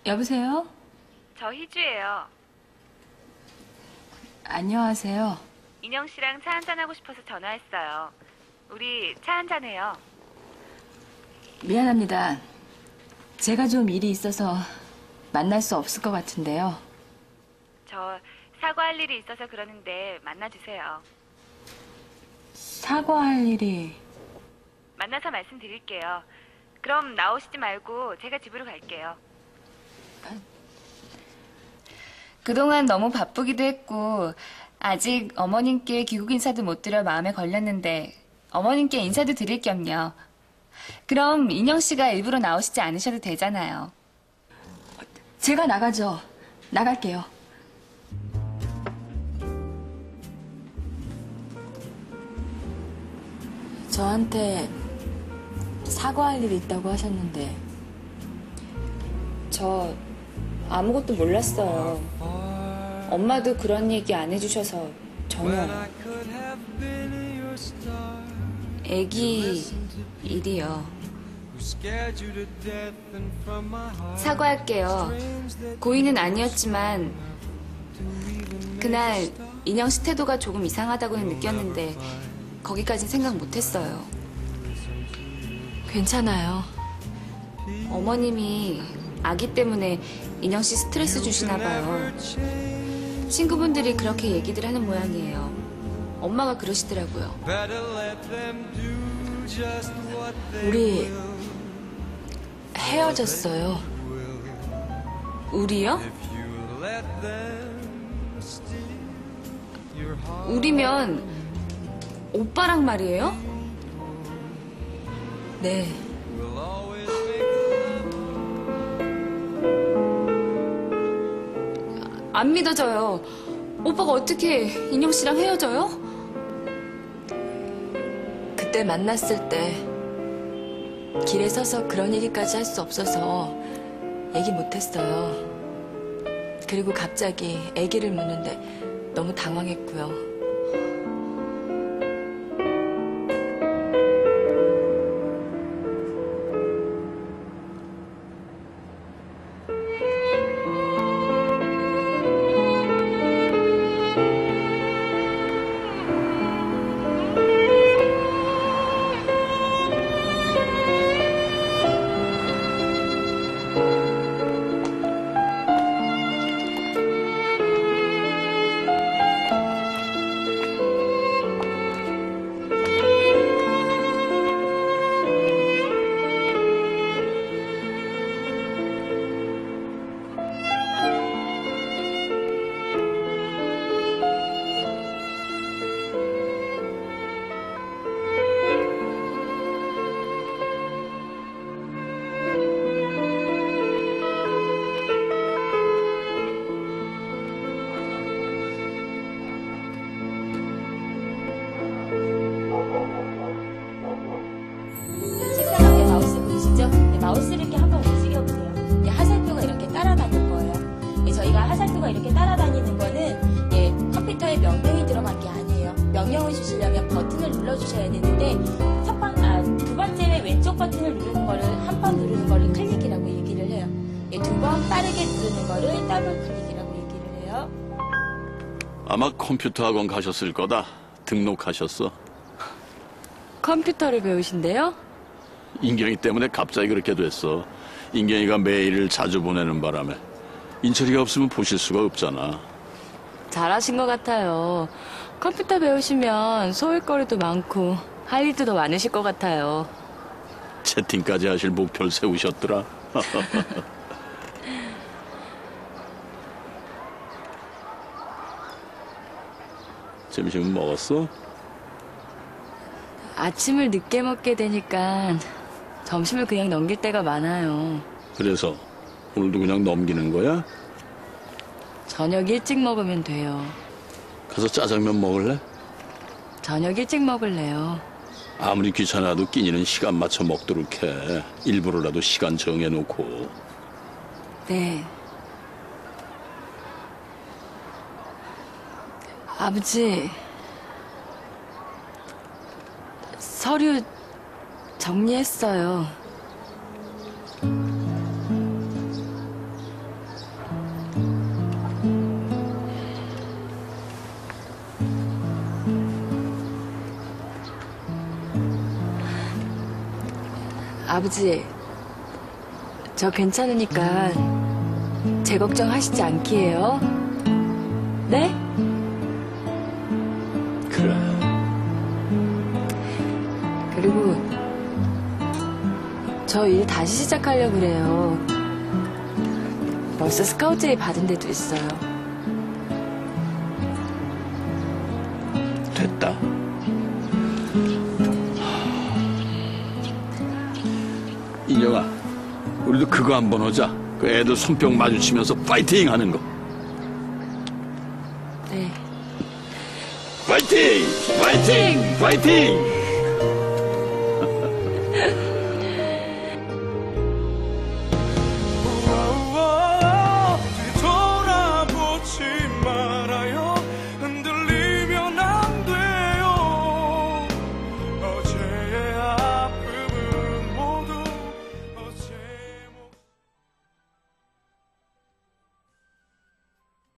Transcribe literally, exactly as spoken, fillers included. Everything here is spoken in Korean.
여보세요? 저 희주예요. 안녕하세요. 인영 씨랑 차 한잔 하고 싶어서 전화했어요. 우리 차 한잔 해요. 미안합니다. 제가 좀 일이 있어서 만날 수 없을 것 같은데요. 저 사과할 일이 있어서 그러는데 만나주세요. 사과할 일이... 만나서 말씀드릴게요. 그럼 나오시지 말고 제가 집으로 갈게요. 그동안 너무 바쁘기도 했고 아직 어머님께 귀국 인사도 못 드려 마음에 걸렸는데 어머님께 인사도 드릴 겸요. 그럼 인영 씨가 일부러 나오시지 않으셔도 되잖아요. 제가 나가죠. 나갈게요. 저한테 사과할 일이 있다고 하셨는데 저 아무것도 몰랐어요. 엄마도 그런 얘기 안 해주셔서 전혀. 애기 일이요. 사과할게요. 고의는 아니었지만 그날 인영 씨 태도가 조금 이상하다고는 느꼈는데 거기까진 생각 못했어요. 괜찮아요. 어머님이 아기 때문에 인영 씨 스트레스 주시나 봐요. 친구분들이 그렇게 얘기들 하는 모양이에요. 엄마가 그러시더라고요. 우리 헤어졌어요. 우리요? 우리면 오빠랑 말이에요? 네. 안 믿어져요. 오빠가 어떻게 인영 씨랑 헤어져요? 그때 만났을 때 길에 서서 그런 얘기까지 할 수 없어서 얘기 못했어요. 그리고 갑자기 아기를 묻는데 너무 당황했고요. 마우스를 이렇게 한번 움직여보세요. 예, 하살표가 이렇게 따라다닐 거예요. 예, 저희가 하살표가 이렇게 따라다니는 거는 예, 컴퓨터에 명령이 들어간 게 아니에요. 명령을 주시려면 버튼을 눌러주셔야 되는데 첫 번, 아, 두 번째 왼쪽 버튼을 누르는 거를 한 번 누르는 거를 클릭이라고 얘기를 해요. 예, 두 번 빠르게 누르는 거를 더블 클릭이라고 얘기를 해요. 아마 컴퓨터 학원 가셨을 거다. 등록하셨어. 컴퓨터를 배우신대요? 인경이 때문에 갑자기 그렇게 됐어. 인경이가 메일을 자주 보내는 바람에 인철이가 없으면 보실 수가 없잖아. 잘하신 것 같아요. 컴퓨터 배우시면 소일거리도 많고 할 일도 더 많으실 것 같아요. 채팅까지 하실 목표를 세우셨더라. 점심은 먹었어? 아침을 늦게 먹게 되니까 점심을 그냥 넘길 때가 많아요. 그래서 오늘도 그냥 넘기는 거야? 저녁 일찍 먹으면 돼요. 가서 짜장면 먹을래? 저녁 일찍 먹을래요. 아무리 귀찮아도 끼니는 시간 맞춰 먹도록 해. 일부러라도 시간 정해놓고. 네. 아버지, 서류 정리했어요. 아버지, 저 괜찮으니까 제 걱정 하시지 않기에요. 네? 그래. 그리고 저 일 다시 시작하려고 그래요. 벌써 스카우트 제의 받은 데도 있어요. 됐다. 인영아, 우리도 그거 한번 하자. 그 애들 손뼉 마주치면서 파이팅 하는 거. 네. 파이팅! 파이팅! 파이팅!